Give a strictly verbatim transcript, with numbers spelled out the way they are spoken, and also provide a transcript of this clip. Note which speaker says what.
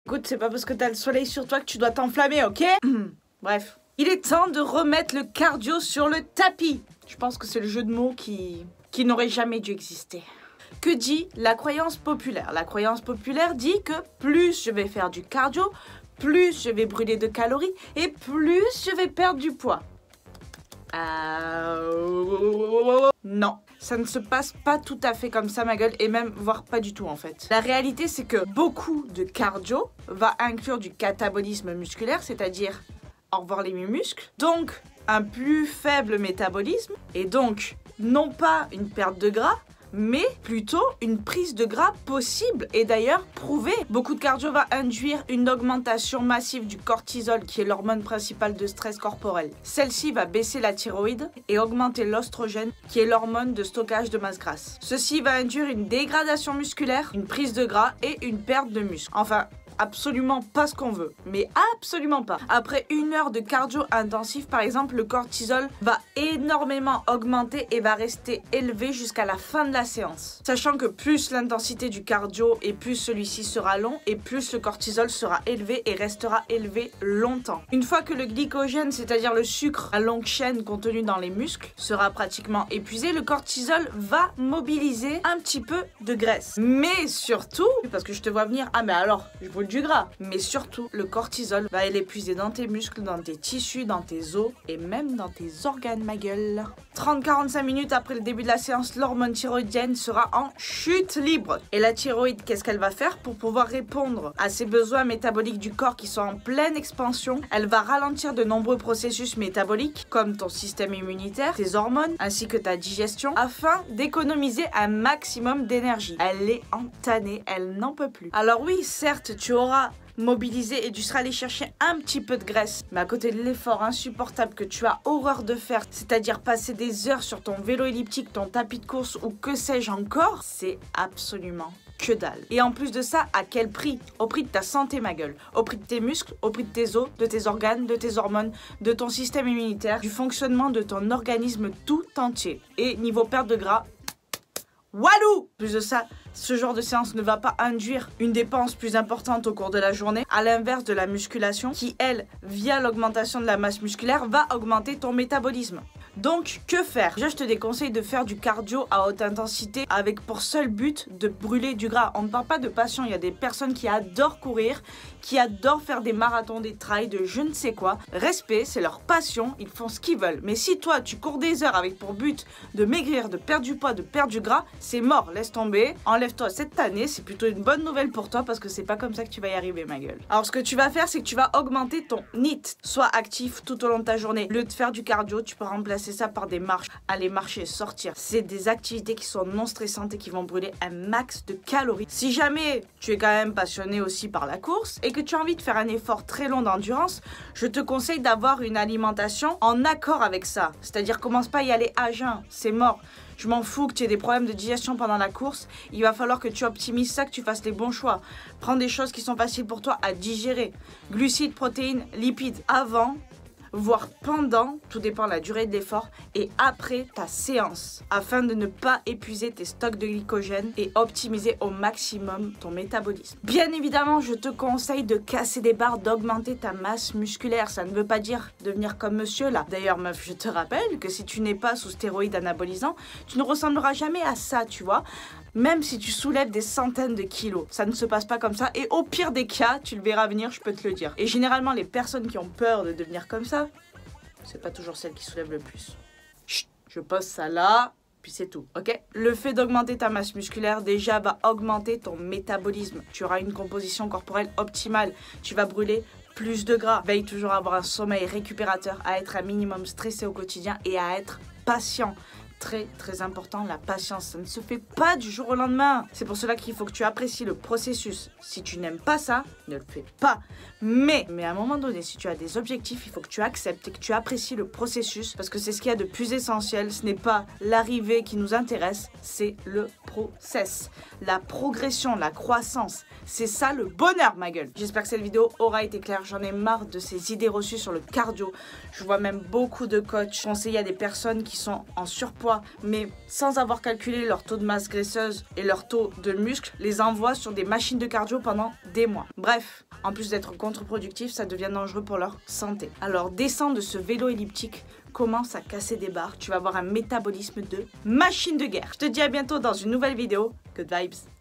Speaker 1: Écoute, c'est pas parce que t'as le soleil sur toi que tu dois t'enflammer, ok? Bref. Il est temps de remettre le cardio sur le tapis. Je pense que c'est le jeu de mots qui, qui n'aurait jamais dû exister. Que dit la croyance populaire? La croyance populaire dit que plus je vais faire du cardio, plus je vais brûler de calories et plus je vais perdre du poids. Euh... Non, ça ne se passe pas tout à fait comme ça, ma gueule, et même, voire pas du tout en fait. La réalité, c'est que beaucoup de cardio va inclure du catabolisme musculaire, c'est-à-dire au revoir les muscles, donc un plus faible métabolisme, et donc non pas une perte de gras, mais plutôt une prise de gras possible et d'ailleurs prouvée. Beaucoup de cardio va induire une augmentation massive du cortisol qui est l'hormone principale de stress corporel. Celle-ci va baisser la thyroïde et augmenter l'oestrogène qui est l'hormone de stockage de masse grasse. Ceci va induire une dégradation musculaire, une prise de gras et une perte de muscle. Enfin, absolument pas ce qu'on veut, mais absolument pas. Après une heure de cardio intensif, par exemple, le cortisol va énormément augmenter et va rester élevé jusqu'à la fin de la séance. Sachant que plus l'intensité du cardio et plus celui-ci sera long et plus le cortisol sera élevé et restera élevé longtemps. Une fois que le glycogène, c'est-à-dire le sucre à longue chaîne contenu dans les muscles, sera pratiquement épuisé, le cortisol va mobiliser un petit peu de graisse. Mais surtout, parce que je te vois venir, ah mais alors, je brûle du gras. Mais surtout, le cortisol va l'épuiser dans tes muscles, dans tes tissus, dans tes os et même dans tes organes, ma gueule. trente à quarante-cinq minutes après le début de la séance, l'hormone thyroïdienne sera en chute libre. Et la thyroïde, qu'est-ce qu'elle va faire pour pouvoir répondre à ses besoins métaboliques du corps qui sont en pleine expansion? Elle va ralentir de nombreux processus métaboliques comme ton système immunitaire, tes hormones ainsi que ta digestion afin d'économiser un maximum d'énergie. Elle est entanée, elle n'en peut plus. Alors oui, certes, tu auras mobilisé et tu seras allé chercher un petit peu de graisse. Mais à côté de l'effort insupportable que tu as horreur de faire, c'est-à-dire passer des heures sur ton vélo elliptique, ton tapis de course ou que sais-je encore, c'est absolument que dalle. Et en plus de ça, à quel prix? Au prix de ta santé, ma gueule. Au prix de tes muscles, au prix de tes os, de tes organes, de tes hormones, de ton système immunitaire, du fonctionnement de ton organisme tout entier. Et niveau perte de gras, walou! Plus de ça, ce genre de séance ne va pas induire une dépense plus importante au cours de la journée, à l'inverse de la musculation qui, elle, via l'augmentation de la masse musculaire, va augmenter ton métabolisme. Donc, que faire? Déjà, je te déconseille de faire du cardio à haute intensité avec pour seul but de brûler du gras. On ne parle pas de passion, il y a des personnes qui adorent courir, qui adorent faire des marathons, des trails, de je ne sais quoi. Respect, c'est leur passion, ils font ce qu'ils veulent. Mais si toi, tu cours des heures avec pour but de maigrir, de perdre du poids, de perdre du gras, c'est mort, laisse tomber. Enlève-toi cette année, c'est plutôt une bonne nouvelle pour toi parce que c'est pas comme ça que tu vas y arriver, ma gueule. Alors, ce que tu vas faire, c'est que tu vas augmenter ton N I T. Sois actif tout au long de ta journée. Au lieu de faire du cardio, tu peux remplacer ça par des marches, aller marcher, sortir. C'est des activités qui sont non stressantes et qui vont brûler un max de calories. Si jamais tu es quand même passionné aussi par la course et que tu as envie de faire un effort très long d'endurance, je te conseille d'avoir une alimentation en accord avec ça. C'est-à-dire, commence pas à y aller à jeun, c'est mort. Je m'en fous que tu aies des problèmes de digestion pendant la course. Il va falloir que tu optimises ça, que tu fasses les bons choix. Prends des choses qui sont faciles pour toi à digérer. Glucides, protéines, lipides. Avant, voire pendant, tout dépend de la durée de l'effort, et après ta séance, afin de ne pas épuiser tes stocks de glycogène et optimiser au maximum ton métabolisme. Bien évidemment, je te conseille de casser des barres, d'augmenter ta masse musculaire. Ça ne veut pas dire devenir comme monsieur là. D'ailleurs, meuf, je te rappelle que si tu n'es pas sous stéroïdes anabolisants, tu ne ressembleras jamais à ça, tu vois. Même si tu soulèves des centaines de kilos, ça ne se passe pas comme ça. Et au pire des cas, tu le verras venir, je peux te le dire. Et généralement, les personnes qui ont peur de devenir comme ça, c'est pas toujours celles qui soulèvent le plus. Chut, je pose ça là, puis c'est tout, ok? Le fait d'augmenter ta masse musculaire, déjà, va augmenter ton métabolisme. Tu auras une composition corporelle optimale. Tu vas brûler plus de gras. Veille toujours à avoir un sommeil récupérateur, à être un minimum stressé au quotidien et à être patient. Très très important, la patience, ça ne se fait pas du jour au lendemain. C'est pour cela qu'il faut que tu apprécies le processus. Si tu n'aimes pas ça, ne le fais pas. Mais, mais à un moment donné, si tu as des objectifs, il faut que tu acceptes et que tu apprécies le processus parce que c'est ce qu'il y a de plus essentiel. Ce n'est pas l'arrivée qui nous intéresse, c'est le process. la progression, la croissance. C'est ça le bonheur, ma gueule. J'espère que cette vidéo aura été claire. J'en ai marre de ces idées reçues sur le cardio. Je vois même beaucoup de coachs conseiller à des personnes qui sont en surpoids, mais sans avoir calculé leur taux de masse graisseuse et leur taux de muscle, les envoient sur des machines de cardio pendant des mois. Bref, en plus d'être contre-productif, ça devient dangereux pour leur santé. Alors descends de ce vélo elliptique, commence à casser des barres, tu vas avoir un métabolisme de machine de guerre. Je te dis à bientôt dans une nouvelle vidéo. Good vibes.